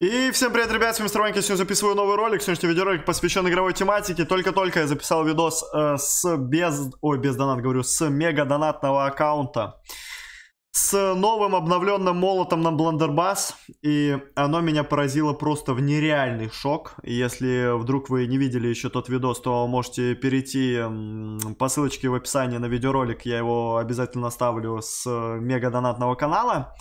И всем привет, ребят, с вами Старваньки, сегодня записываю новый ролик. Сегодняшний видеоролик посвящен игровой тематике. Только-только я записал видос с мега донатного аккаунта. С новым обновленным молотом на Бландербас. И оно меня поразило просто в нереальный шок. И если вдруг вы не видели еще тот видос, то можете перейти по ссылочке в описании на видеоролик. Я его обязательно оставлю с мега донатного канала.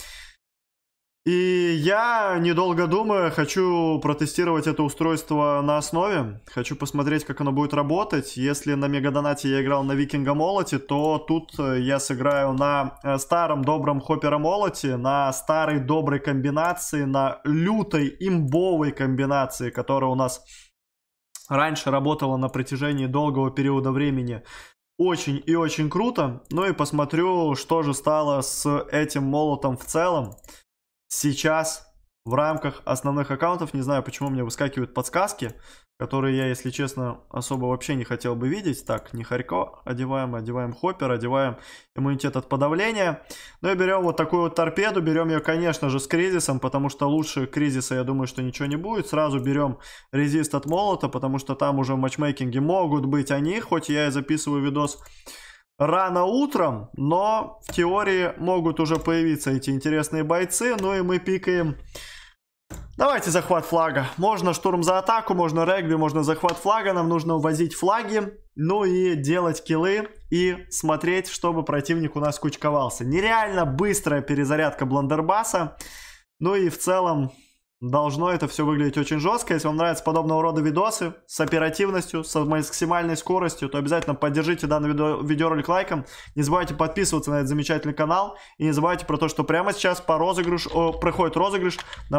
И я, недолго думая, хочу протестировать это устройство на основе. Хочу посмотреть, как оно будет работать. Если на Мегадонате я играл на Викинга Молоте, то тут я сыграю на старом добром Хоппера Молоте, на старой доброй комбинации, на лютой имбовой комбинации, которая у нас раньше работала на протяжении долгого периода времени. Очень и очень круто. Ну и посмотрю, что же стало с этим молотом в целом. Сейчас в рамках основных аккаунтов, не знаю, почему мне выскакивают подсказки, которые я, если честно, особо вообще не хотел бы видеть. Так, не Харько одеваем Хоппер, одеваем иммунитет от подавления. Ну и берем вот такую вот торпеду, берем ее, конечно же, с кризисом, потому что лучше кризиса, я думаю, что ничего не будет. Сразу берем резист от молота, потому что там уже в матчмейкинге могут быть они, хоть я и записываю видос рано утром, но в теории могут уже появиться эти интересные бойцы. Ну и мы пикаем. Давайте захват флага. Можно штурм за атаку, можно регби, можно захват флага. Нам нужно увозить флаги, ну и делать киллы и смотреть, чтобы противник у нас кучковался. Нереально быстрая перезарядка Бландербаса. Ну и в целом должно это все выглядеть очень жестко. Если вам нравятся подобного рода видосы с оперативностью, с максимальной скоростью, то обязательно поддержите данный видеоролик лайком. Не забывайте подписываться на этот замечательный канал. И не забывайте про то, что прямо сейчас проходит розыгрыш на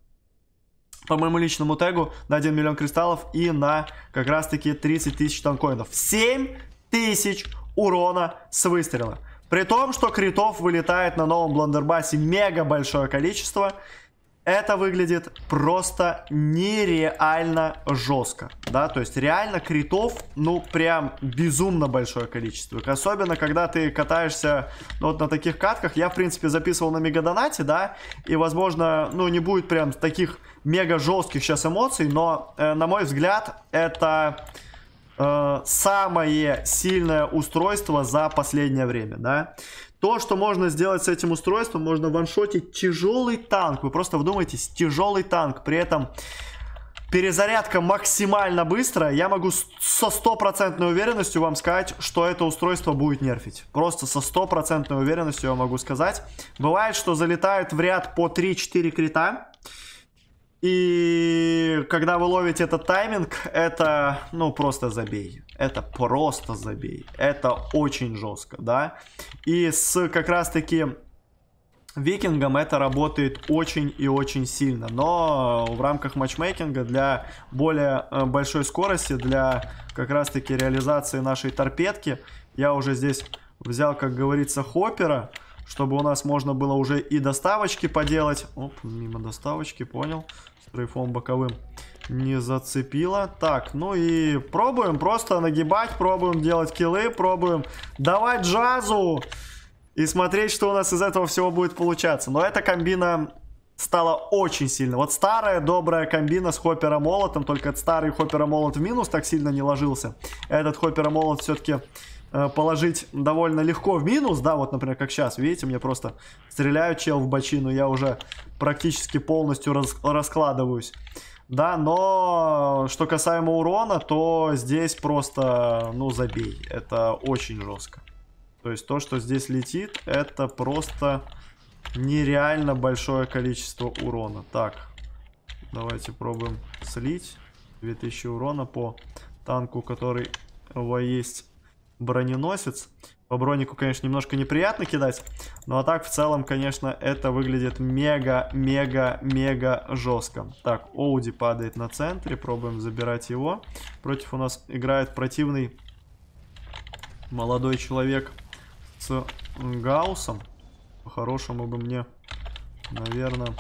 по моему личному тегу на 1 миллион кристаллов и на как раз таки 30 тысяч танкоинов. 7 тысяч урона с выстрела. При том, что критов вылетает на новом Бландербасе мега большое количество. Это выглядит просто нереально жестко, да, то есть реально критов, ну, прям безумно большое количество. Особенно, когда ты катаешься, ну, вот на таких катках. Я, в принципе, записывал на Мегадонате, да, и, возможно, ну, не будет прям таких мега жестких сейчас эмоций, но, на мой взгляд, это самое сильное устройство за последнее время, да. То, что можно сделать с этим устройством, можно ваншотить тяжелый танк. Вы просто вдумайтесь, тяжелый танк. При этом перезарядка максимально быстрая. Я могу со стопроцентной уверенностью вам сказать, что это устройство будет нерфить. Просто со стопроцентной уверенностью я могу сказать. Бывает, что залетает в ряд по 3-4 крита. И когда вы ловите этот тайминг, это, ну, просто забей. Это просто забей. Это очень жестко, да. И с как раз-таки Викингом это работает очень и очень сильно. Но в рамках матчмейкинга для более большой скорости, для как раз-таки реализации нашей торпедки, я уже здесь взял, как говорится, Хоппера, чтобы у нас можно было уже и доставочки поделать. Оп, мимо доставочки, понял. Стрейфом боковым не зацепило. Так, ну и пробуем просто нагибать, пробуем делать киллы, пробуем давать джазу и смотреть, что у нас из этого всего будет получаться. Но эта комбина стала очень сильно. Вот старая добрая комбина с Хоппера Молотом, только старый Хоппера Молот в минус так сильно не ложился. Этот Хоппера Молот все-таки положить довольно легко в минус, да, вот, например, как сейчас, видите, мне просто стреляют чел в бочину, я уже практически полностью раскладываюсь, да, но что касаемо урона, то здесь просто, ну, забей, это очень жестко, то есть то, что здесь летит, это просто нереально большое количество урона. Так, давайте пробуем слить 2000 урона по танку, который есть броненосец. По бронику, конечно, немножко неприятно кидать. Ну а так, в целом, конечно, это выглядит мега-мега-мега жестко. Так, Оуди падает на центре. Пробуем забирать его. Против у нас играет противный молодой человек с Гауссом. По-хорошему бы мне, наверное,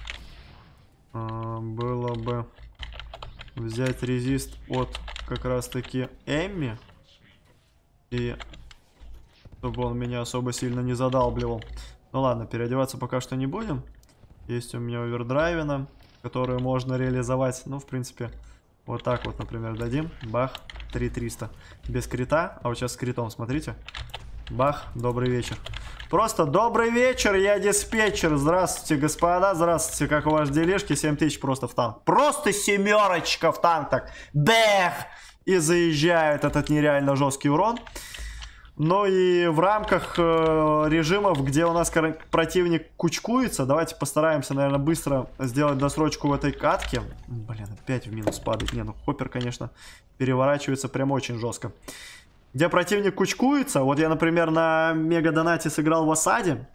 было бы взять резист от как раз-таки Эмми. И чтобы он меня особо сильно не задалбливал. Ну ладно, переодеваться пока что не будем. Есть у меня овердрайвена. которую можно реализовать. Ну, в принципе, вот так вот, например, дадим. Бах, 3300. Без крита. А вот сейчас с критом, смотрите. Бах, добрый вечер. Просто добрый вечер, я диспетчер. Здравствуйте, господа, здравствуйте. Как у вас делишки? 7000 просто в танк. Просто семерочка в танк так. Бэх! И заезжает этот нереально жесткий урон. Ну и в рамках режимов, где у нас противник кучкуется, давайте постараемся, наверное, быстро сделать досрочку в этой катке. Блин, опять в минус падает. Не, ну Хоппер, конечно, переворачивается прям очень жестко. Где противник кучкуется, вот я, например, на мега-донате сыграл в осаде.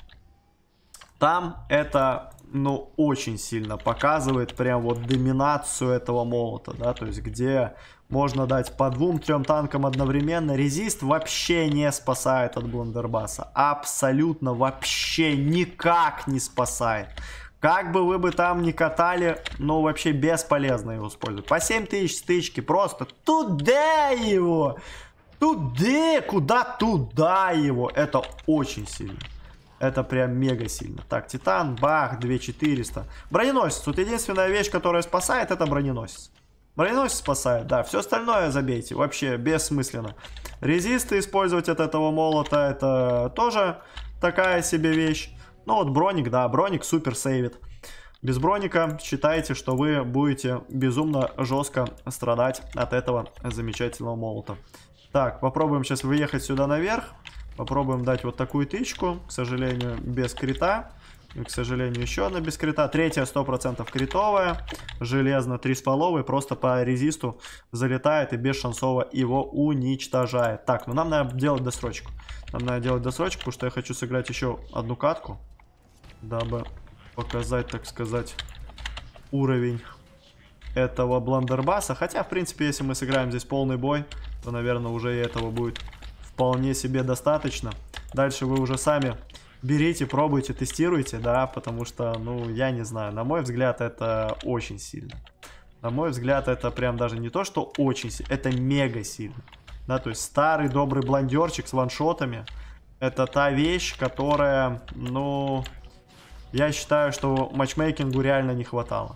Там это, ну, очень сильно показывает прям вот доминацию этого молота, да, то есть где можно дать по 2-3 танкам одновременно. Резист вообще не спасает от бландербаса, абсолютно вообще никак не спасает. Как бы вы бы там ни катали, ну, вообще бесполезно его использовать. По 7000 стычки, просто туда его, туда, куда туда его, это очень сильно. Это прям мега сильно. Так, Титан, бах, 2400. Броненосец. Вот единственная вещь, которая спасает, это броненосец. Броненосец спасает, да. Все остальное забейте. Вообще бессмысленно. Резисты использовать от этого молота, это тоже такая себе вещь. Ну вот броник, да, броник супер сейвит. Без броника считайте, что вы будете безумно жестко страдать от этого замечательного молота. Так, попробуем сейчас выехать сюда наверх. Попробуем дать вот такую тычку. К сожалению, без крита. И, к сожалению, еще одна без крита. Третья 100% критовая. Железно 3,5. Просто по резисту залетает и бесшансово его уничтожает. Так, ну нам надо делать досрочку. Нам надо делать досрочку, потому что я хочу сыграть еще одну катку. Дабы показать, так сказать, уровень этого бландербаса. Хотя, в принципе, если мы сыграем здесь полный бой, то, наверное, уже и этого будет вполне себе достаточно. Дальше вы уже сами берите, пробуйте, тестируйте, да, потому что, ну, я не знаю, на мой взгляд, это очень сильно. На мой взгляд, это прям даже не то, что очень сильно, это мега сильно. Да, то есть старый добрый бландерчик с ваншотами, это та вещь, которая, ну, я считаю, что матчмейкингу реально не хватало.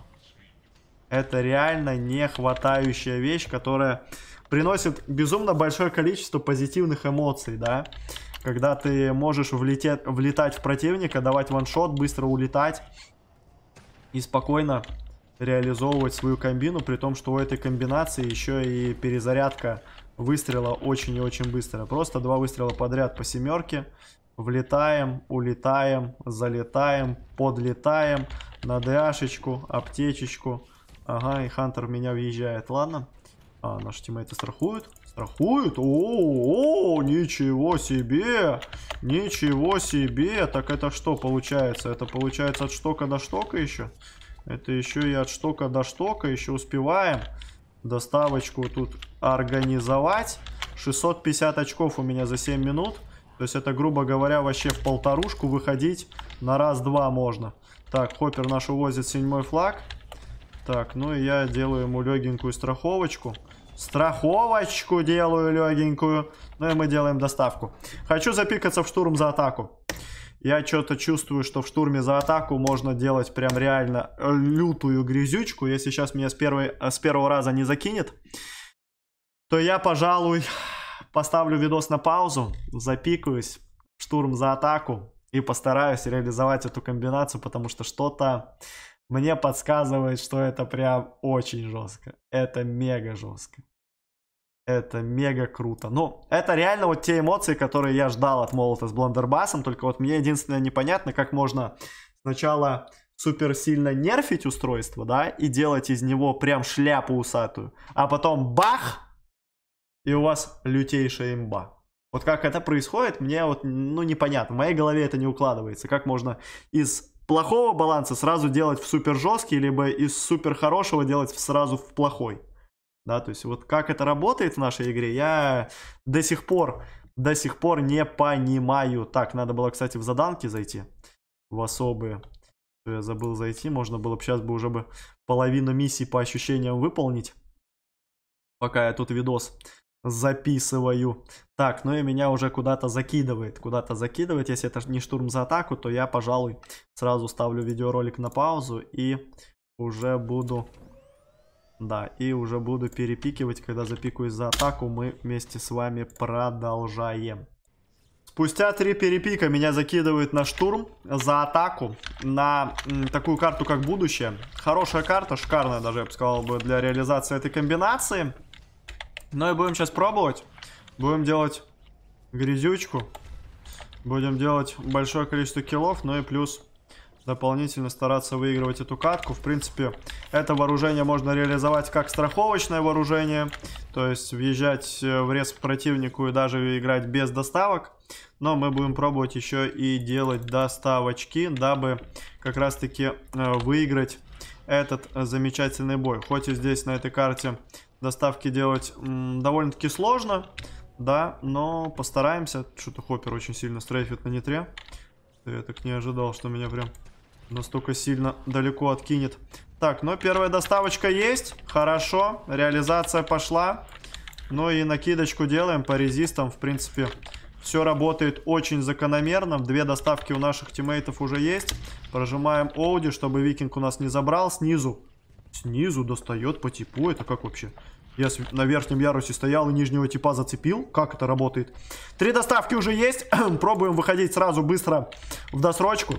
Это реально не хватающая вещь, которая приносит безумно большое количество позитивных эмоций, да. Когда ты можешь влетать в противника, давать ваншот, быстро улетать и спокойно реализовывать свою комбину, при том, что у этой комбинации еще и перезарядка выстрела очень и очень быстро. Просто 2 выстрела подряд по семерке. Влетаем, улетаем, залетаем, подлетаем на ДАшечку, аптечечку. Ага, и Хантер в меня въезжает. Ладно. А, наши тиммейты страхуют. Страхуют? О, ничего себе! Ничего себе! Так это что получается? Это получается от штока до штока еще? Это еще и от штока до штока. Еще успеваем доставочку тут организовать. 650 очков у меня за 7 минут. То есть это, грубо говоря, вообще в полторушку выходить на раз-два можно. Так, Хоппер наш увозит 7-й флаг. Так, ну и я делаю ему легенькую страховочку. Страховочку делаю легенькую. Ну и мы делаем доставку. Хочу запикаться в штурм за атаку. Я что-то чувствую, что в штурме за атаку можно делать прям реально лютую грязючку. Если сейчас меня с первого раза не закинет, то я, пожалуй, поставлю видос на паузу, запикаюсь в штурм за атаку и постараюсь реализовать эту комбинацию, потому что что-то мне подсказывает, что это прям очень жестко. Это мега жестко. Это мега круто. Ну, это реально вот те эмоции, которые я ждал от молота с бландербасом. Только вот мне единственное непонятно, как можно сначала супер сильно нерфить устройство, да, и делать из него прям шляпу усатую. А потом бах! И у вас лютейшая имба. Вот как это происходит, мне вот, ну, непонятно. В моей голове это не укладывается. Как можно из плохого баланса сразу делать в супер жесткий, либо из супер хорошего делать сразу в плохой. Да, то есть вот как это работает в нашей игре, я до сих пор не понимаю. Так, надо было, кстати, в заданки зайти. В особые. Я забыл зайти. Можно было бы сейчас бы уже половину миссий по ощущениям выполнить. Пока я тут видос записываю. Так, ну и меня уже куда-то закидывает. Если это не штурм за атаку, то я, пожалуй, сразу ставлю видеоролик на паузу и уже буду... Да, и уже буду перепикивать, когда запикаюсь за атаку, мы вместе с вами продолжаем. Спустя 3 перепика меня закидывают на штурм, за атаку, на такую карту, как будущее. Хорошая карта, шикарная даже, я бы сказал, для реализации этой комбинации. Ну и будем сейчас пробовать. Будем делать грязючку. Будем делать большое количество киллов, ну и плюс... дополнительно стараться выигрывать эту катку. В принципе, это вооружение можно реализовать как страховочное вооружение. То есть въезжать в рез противнику и даже играть без доставок. Но мы будем пробовать еще и делать доставочки, дабы как раз таки выиграть этот замечательный бой. Хоть и здесь на этой карте доставки делать довольно-таки сложно. Да, но постараемся. Что-то Хоппер очень сильно стрейфит на нитре. Я так не ожидал, что меня прям... настолько сильно далеко откинет. Так, ну первая доставочка есть. Хорошо, реализация пошла. Ну и накидочку делаем по резистам. В принципе, все работает очень закономерно. 2 доставки у наших тиммейтов уже есть. Прожимаем Оуди, чтобы Викинг у нас не забрал. Снизу достает по типу. Это как вообще? Я на верхнем ярусе стоял и нижнего типа зацепил. Как это работает? 3 доставки уже есть. Пробуем выходить сразу быстро в досрочку.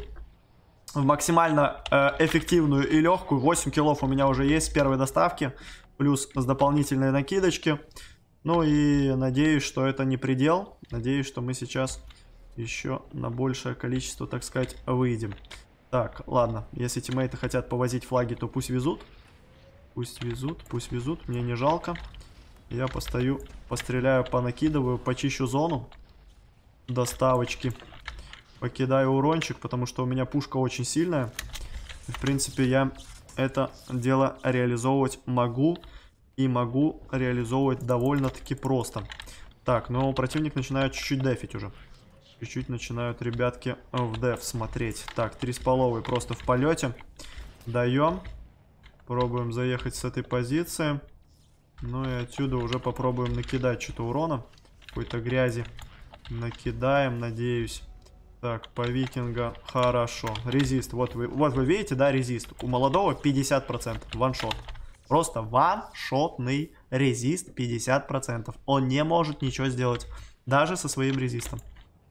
В максимально эффективную и легкую. 8 киллов у меня уже есть с первой доставки. Плюс с дополнительной накидочки. Ну и надеюсь, что это не предел. Надеюсь, что мы сейчас еще на большее количество, так сказать, выйдем. Так, ладно. Если тиммейты хотят повозить флаги, то пусть везут. Пусть везут, пусть везут. Мне не жалко. Я постою, постреляю, понакидываю, почищу зону. Доставочки. Покидаю урончик, потому что у меня пушка очень сильная. И, в принципе, я это дело реализовывать могу. И могу реализовывать довольно-таки просто. Так, но противник начинает чуть-чуть дефить уже. Чуть-чуть начинают ребятки в деф смотреть. Так, 3,5 просто в полете. Даем. Пробуем заехать с этой позиции. Ну и отсюда уже попробуем накидать что-то урона. Какой-то грязи. Накидаем, надеюсь. Так, по викинга хорошо. Резист, вот вы видите, да, резист. У молодого 50%, ваншот. Просто ваншотный резист 50%. Он не может ничего сделать, даже со своим резистом.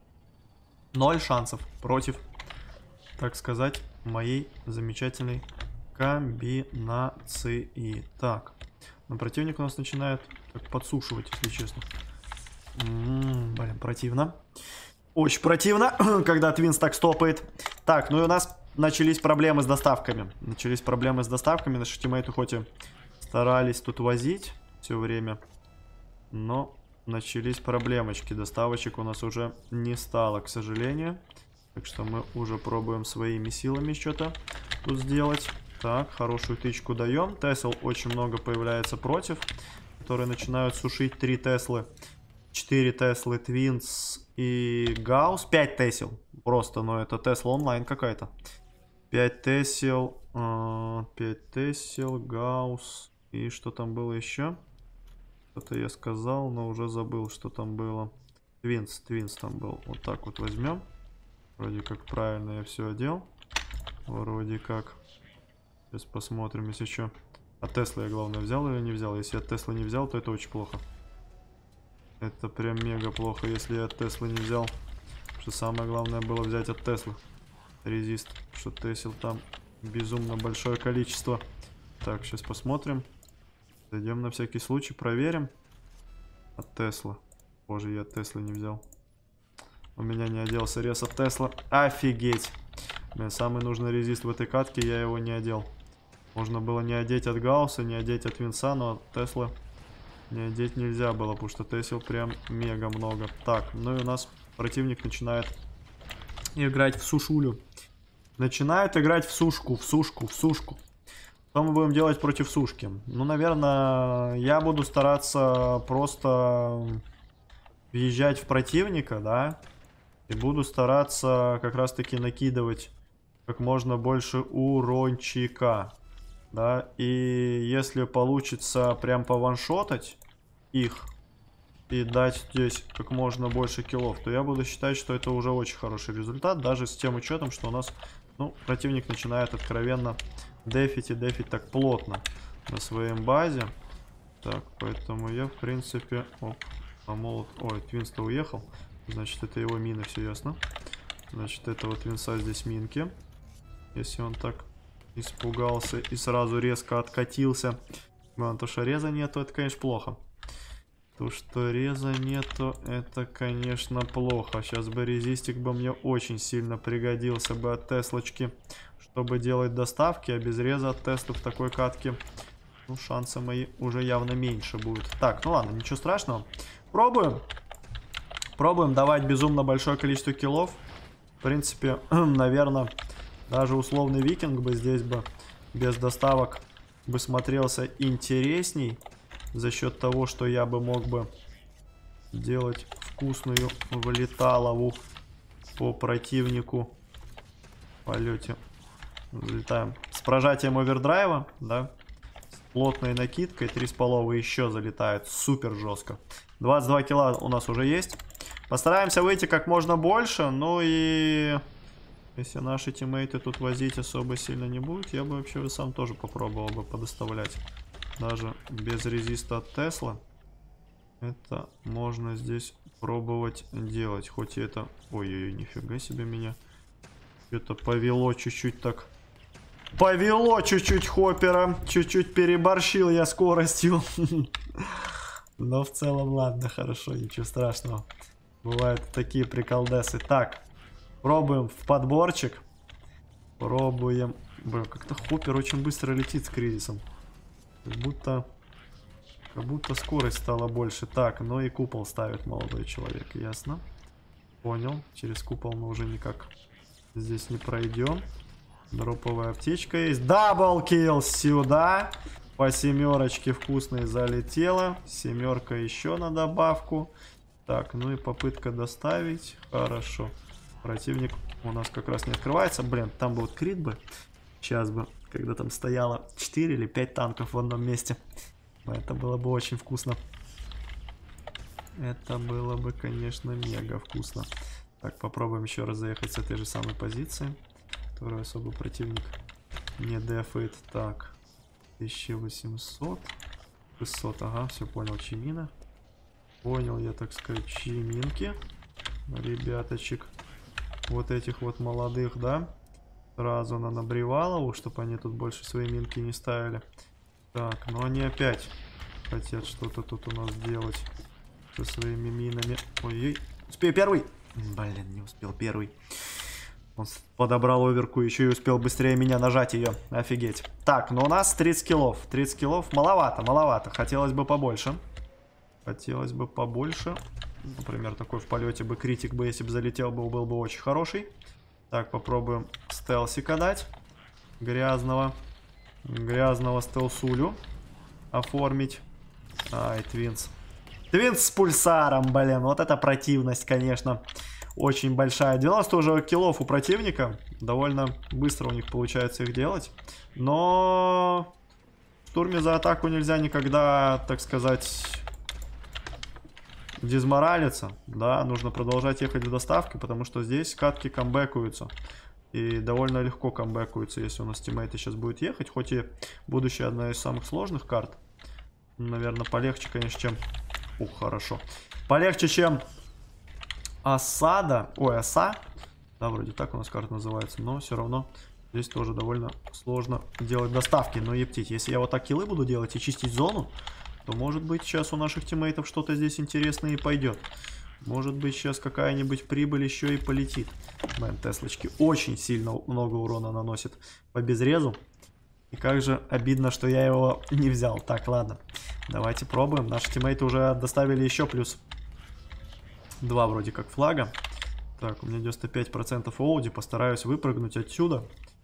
0 шансов против, так сказать, моей замечательной комбинации. Так, но противник у нас начинает подсушивать, если честно. Блин, противно. Очень противно, когда Твинс так стопает. Так, ну и у нас начались проблемы с доставками. Наши тиммейты хоть и старались тут возить все время, но начались проблемочки. Доставочек у нас уже не стало, к сожалению. Так что мы уже пробуем своими силами что-то тут сделать. Так, хорошую тычку даем. Тесл очень много появляется против, которые начинают сушить 3 Теслы. 4 Теслы, Твинс и Гаусс. 5 Тесел. Просто, но это Тесла онлайн какая-то. 5 Тесел. 5 Тесел, Гаусс. И что там было еще? Что-то я сказал, но уже забыл, что там было. Твинс там был. Вот так вот возьмем. Вроде как правильно я все одел. Вроде как. Сейчас посмотрим, если что. А Тесла я, главное, взял или не взял? Если я Тесла не взял, то это очень плохо. Это прям мега плохо, если я от Теслы не взял. Что самое главное было взять от Теслы. Резист. Что Тесел там безумно большое количество. Так, сейчас посмотрим. Зайдем на всякий случай, проверим. От Тесла. Боже, я от Теслы не взял. У меня не оделся рез от Тесла. Офигеть. Блин, самый нужный резист в этой катке, я его не одел. Можно было не одеть от Гаусса, не одеть от Винса, но от Теслы не одеть нельзя было, потому что Тесел прям мега много. Так, ну и у нас противник начинает играть в сушулю. Начинает играть в сушку. Что мы будем делать против сушки? Ну, наверное, я буду стараться просто въезжать в противника, да. И буду стараться как раз-таки накидывать как можно больше урончика. Да, и если получится прям пованшотать их и дать здесь как можно больше киллов, то я буду считать, что это уже очень хороший результат, даже с тем учетом, что у нас, ну, противник начинает откровенно дефить так плотно на своем базе. Так, поэтому я, в принципе... Оп, а молот... Ой, Твинс-то уехал. Значит, это его мины, все ясно. Значит, этого Твинса здесь минки. Если он так испугался и сразу резко откатился. То, что реза нету, это, конечно, плохо. То, что реза нету, это, конечно, плохо. Сейчас бы резистик бы мне очень сильно пригодился бы от Теслочки, чтобы делать доставки, а без реза от Теслы в такой катке, ну, шансы мои уже явно меньше будут. Так, ну ладно, ничего страшного. Пробуем. Пробуем давать безумно большое количество киллов. В принципе, наверное, даже условный викинг бы здесь бы без доставок бы смотрелся интересней. За счет того, что я бы мог бы делать вкусную вылеталову по противнику в полете. Залетаем с прожатием овердрайва, да, с плотной накидкой, 3,5 еще залетает супер жестко. 22 килла у нас уже есть. Постараемся выйти как можно больше, ну и если наши тиммейты тут возить особо сильно не будут, я бы вообще сам тоже попробовал бы подоставлять. Даже без резиста от Тесла. Это можно здесь пробовать делать. Хоть и это... Ой-ой-ой, нифига себе меня. Это повело чуть-чуть так. Повело чуть-чуть хоппера. Чуть-чуть переборщил я скоростью. Но в целом ладно, хорошо, ничего страшного. Бывают такие приколдесы. Так, пробуем в подборчик. Пробуем. Блин, как-то хоппер очень быстро летит с кризисом. Как будто скорость стала больше. Так, ну и купол ставит молодой человек, ясно. Понял, через купол мы уже никак здесь не пройдем. Дроповая аптечка есть. Даблкилл сюда. По семерочке вкусной залетела. Семерка еще на добавку. Так, ну и попытка доставить. Хорошо. Противник у нас как раз не открывается. Блин, там был крит бы. Сейчас бы. Когда там стояло 4 или 5 танков в одном месте. Это было бы очень вкусно. Это было бы, конечно, мега вкусно. Так, попробуем еще раз заехать с этой же самой позиции, которую особо противник не дефает. Так, 1800. 600, ага, все понял, чимина. Понял я, так сказать, чиминки. Ребяточек. Вот этих вот молодых, да? Сразу на набревалову, чтобы они тут больше свои минки не ставили. Так, ну они опять хотят что-то тут у нас делать со своими минами. Ой-ой, успею первый. Блин, не успел первый. Он подобрал оверку, еще и успел быстрее меня нажать ее. Офигеть. Так, ну у нас 30 киллов. 30 киллов маловато, маловато. Хотелось бы побольше. Хотелось бы побольше. Например, такой в полете бы критик бы, если бы залетел, был бы очень хороший. Так, попробуем стелсика дать. Грязного стелсулю оформить. Ай, Твинс. Твинс с пульсаром, блин. Вот это противность, конечно. Очень большая. 90 уже киллов у противника. Довольно быстро у них получается их делать. Но в штурме за атаку нельзя никогда, так сказать, дезморалиться. Да, нужно продолжать ехать в доставке, потому что здесь катки камбэкаются. И довольно легко камбэкаются, если у нас тиммейты сейчас будут ехать. Хоть и будущая одна из самых сложных карт. Наверное, полегче, конечно, чем... Ух, хорошо. Полегче, чем осада. Ой, оса. Да, вроде так у нас карта называется. Но все равно здесь тоже довольно сложно делать доставки. Но ептить, если я вот так киллы буду делать и чистить зону, то может быть сейчас у наших тиммейтов что-то здесь интересное и пойдет. Может быть сейчас какая-нибудь прибыль еще и полетит. Блин, Теслочки очень сильно много урона наносит по безрезу. И как же обидно, что я его не взял. Так, ладно. Давайте пробуем. Наши тиммейты уже доставили еще плюс 2 вроде как флага. Так, у меня 95% олди. Постараюсь выпрыгнуть отсюда.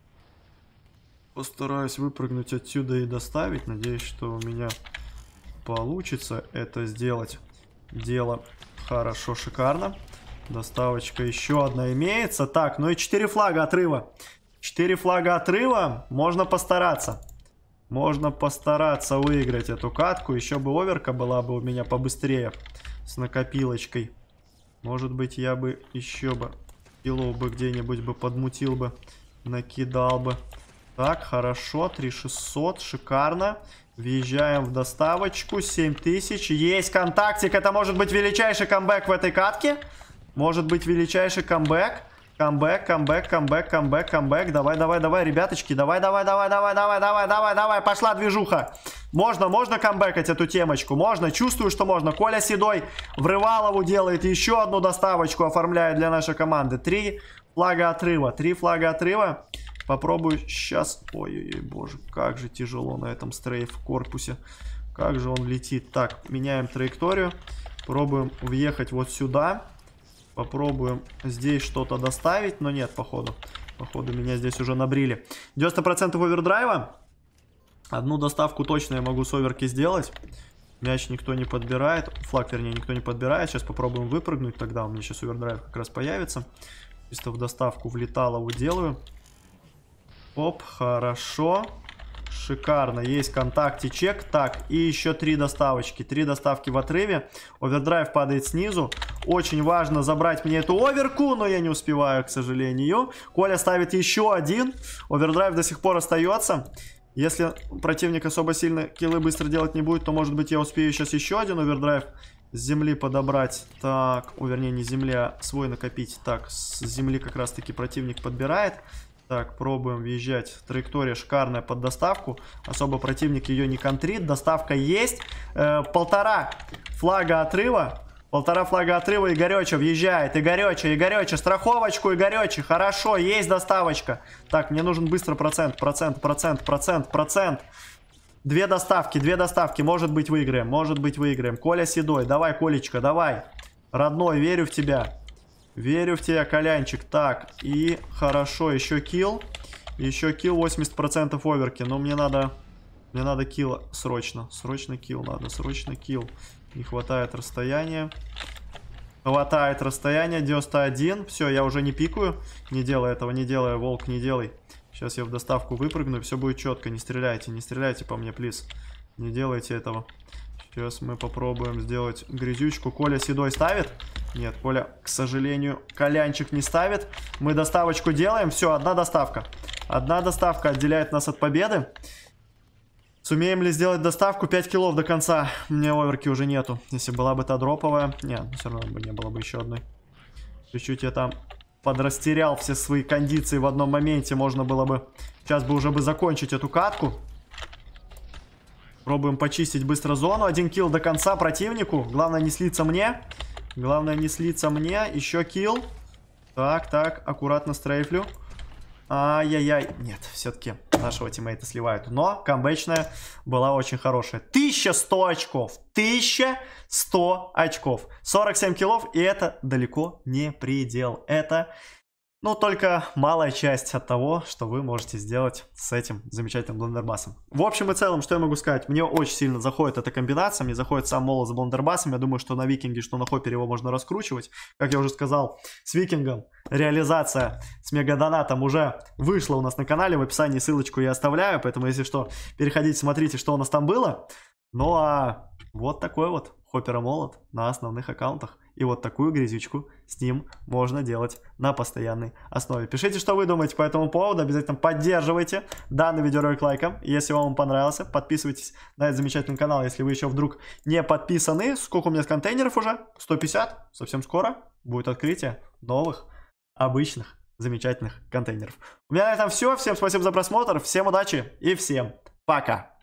Постараюсь выпрыгнуть отсюда и доставить. Надеюсь, что у меня получится это сделать. Дело хорошо, шикарно. Доставочка еще одна имеется. Так, ну и 4 флага отрыва. 4 флага отрыва. Можно постараться. Можно постараться выиграть эту катку. Еще бы оверка была бы у меня побыстрее. С накопилочкой. Может быть, я бы еще бы киллов бы где-нибудь бы подмутил бы. Накидал бы. Так, хорошо, 3600, шикарно. Въезжаем в доставочку, 7000. Есть контактик, это может быть величайший камбэк в этой катке. Может быть величайший камбэк. Камбэк. Давай, ребяточки, давай, пошла движуха. Можно камбэкать эту темочку, можно, чувствую, что можно. Коля Седой Врывалову делает еще одну доставочку, оформляет для нашей команды. 3 флага отрыва. Попробую сейчас. Ой-ой-ой, боже, как же тяжело на этом стрейф корпусе. Как же он летит. Так, меняем траекторию. Пробуем въехать вот сюда. Попробуем здесь что-то доставить. Но нет, походу. Походу, меня здесь уже набрили. 90% овердрайва. Одну доставку точно я могу с оверки сделать. Мяч никто не подбирает. Флаг, вернее, никто не подбирает. Сейчас попробуем выпрыгнуть. Тогда у меня сейчас овердрайв как раз появится. Чисто в доставку влеталову делаю. Оп, хорошо. Шикарно, есть контакт и чек. Так, и еще 3 доставочки. 3 доставки в отрыве. Овердрайв падает снизу. Очень важно забрать мне эту оверку, но я не успеваю, к сожалению. Коля ставит еще один. Овердрайв до сих пор остается. Если противник особо сильно киллы быстро делать не будет, то, может быть, я успею сейчас еще один овердрайв с земли подобрать. Так, вернее, не с земли, а свой накопить. Так, с земли как раз-таки противник подбирает. Так, пробуем въезжать. Траектория шикарная под доставку. Особо противник ее не контрит. Доставка есть. 1,5 флага отрыва. 1,5 флага отрыва. Игореча въезжает. Игореча. Страховочку Игореча. Хорошо, есть доставочка. Так, мне нужен быстро процент. 2 доставки. Может быть, выиграем. Коля Седой. Давай, Колечка, давай. Родной, верю в тебя. Верю в тебя, Колянчик. Так, и хорошо, еще килл. 80% оверки. Но мне надо килл срочно. Срочно килл. Не хватает расстояния. 91. Все, я уже не пикаю. Не делай этого, волк, не делай. Сейчас я в доставку выпрыгну, все будет четко. Не стреляйте по мне, плиз. Не делайте этого. Сейчас мы попробуем сделать грязючку. Коля Седой ставит? Нет, Коля, к сожалению, Колянчик не ставит. Мы доставочку делаем. Все, одна доставка. Одна доставка отделяет нас от победы. Сумеем ли сделать доставку? 5 киллов до конца. У меня оверки уже нету. Если была бы та дроповая. Нет, все равно бы не было бы еще одной. Чуть-чуть я там подрастерял все свои кондиции в одном моменте. Можно было бы... Сейчас бы уже закончить эту катку. Пробуем почистить быстро зону. 1 килл до конца противнику. Главное не слиться мне. Еще килл. Так, аккуратно стрейфлю. Ай-яй-яй. Нет, все-таки нашего тиммейта сливают. Но камбэчная была очень хорошая. 1100 очков. 1100 очков. 47 киллов. И это далеко не предел. Это... Ну, только малая часть от того, что вы можете сделать с этим замечательным блендербассом. В общем и целом, что я могу сказать? Мне очень сильно заходит эта комбинация, мне заходит сам молот с блендербассом. Я думаю, что на Викинге, что на Хоппере его можно раскручивать. Как я уже сказал, с Викингом реализация с мегадонатом уже вышла у нас на канале. В описании ссылочку я оставляю, поэтому, если что, переходите, смотрите, что у нас там было. Ну, а вот такой вот Хоппера молот на основных аккаунтах. И вот такую грязючку с ним можно делать на постоянной основе. Пишите, что вы думаете по этому поводу. Обязательно поддерживайте данный видеоролик лайком. Если вам он понравился, подписывайтесь на этот замечательный канал, если вы еще вдруг не подписаны. Сколько у меня контейнеров уже? 150. Совсем скоро будет открытие новых, обычных, замечательных контейнеров. У меня на этом все. Всем спасибо за просмотр. Всем удачи и всем пока.